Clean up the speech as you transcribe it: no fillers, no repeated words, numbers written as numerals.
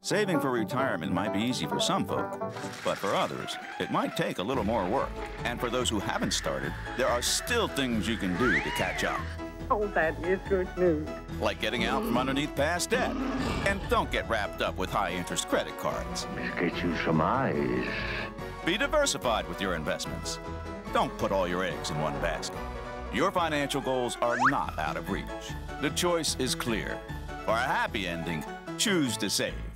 Saving for retirement might be easy for some folk, but for others, it might take a little more work. And for those who haven't started, there are still things you can do to catch up. Oh, that is good news. Like getting out from underneath past debt. And don't get wrapped up with high-interest credit cards. Get you some eyes. Be diversified with your investments. Don't put all your eggs in one basket. Your financial goals are not out of reach. The choice is clear. For a happy ending, choose to save.